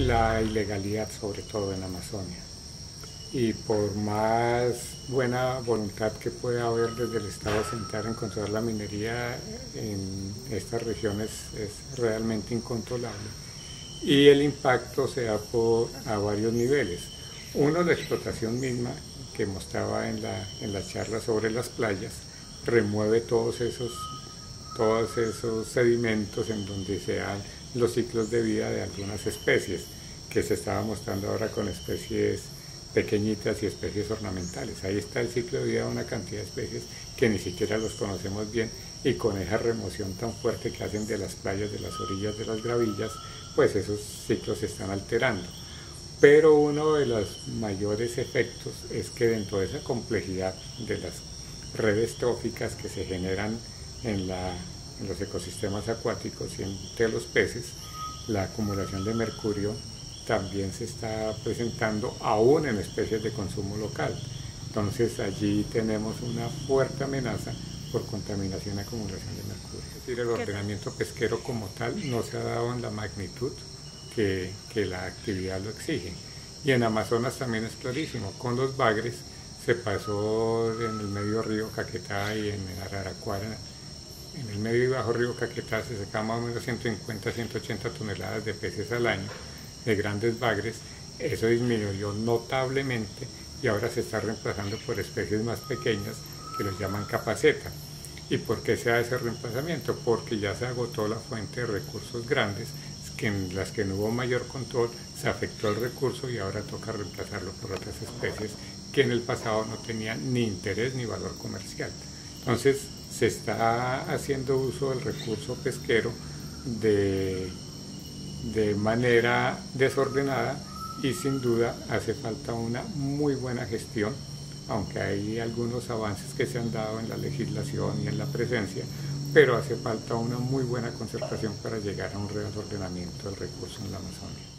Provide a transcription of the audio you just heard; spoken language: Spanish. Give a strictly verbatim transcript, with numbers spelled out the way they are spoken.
la ilegalidad, sobre todo en Amazonia. Y por más buena voluntad que pueda haber desde el Estado central en controlar la minería en estas regiones, es realmente incontrolable. Y el impacto se da por, a varios niveles. Uno, la explotación misma, que mostraba en la, en la charla sobre las playas, remueve todos esos, todos esos sedimentos en donde se dan los ciclos de vida de algunas especies, que se estaba mostrando ahora con especies pequeñitas y especies ornamentales. Ahí está el ciclo de vida de una cantidad de especies que ni siquiera los conocemos bien, y con esa remoción tan fuerte que hacen de las playas, de las orillas de las gravillas, pues esos ciclos se están alterando. Pero uno de los mayores efectos es que dentro de esa complejidad de las redes tróficas que se generan en, la, en los ecosistemas acuáticos y entre los peces, la acumulación de mercurio también se está presentando aún en especies de consumo local. Entonces allí tenemos una fuerte amenaza por contaminación y acumulación de mercurio. Es decir, el ordenamiento pesquero como tal no se ha dado en la magnitud que, que la actividad lo exige. Y en Amazonas también es clarísimo, con los bagres se pasó en el medio río Caquetá y en Araraquara, en el medio y bajo río Caquetá se sacaban más o menos ciento cincuenta a ciento ochenta toneladas de peces al año, de grandes bagres. Eso disminuyó notablemente y ahora se está reemplazando por especies más pequeñas que los llaman capaceta. ¿Y por qué se da ese reemplazamiento? Porque ya se agotó la fuente de recursos grandes, que en las que no hubo mayor control, se afectó el recurso y ahora toca reemplazarlo por otras especies que en el pasado no tenían ni interés ni valor comercial. Entonces se está haciendo uso del recurso pesquero de, de manera desordenada, y sin duda hace falta una muy buena gestión, aunque hay algunos avances que se han dado en la legislación y en la presencia, pero hace falta una muy buena concertación para llegar a un reordenamiento del recurso en la Amazonia.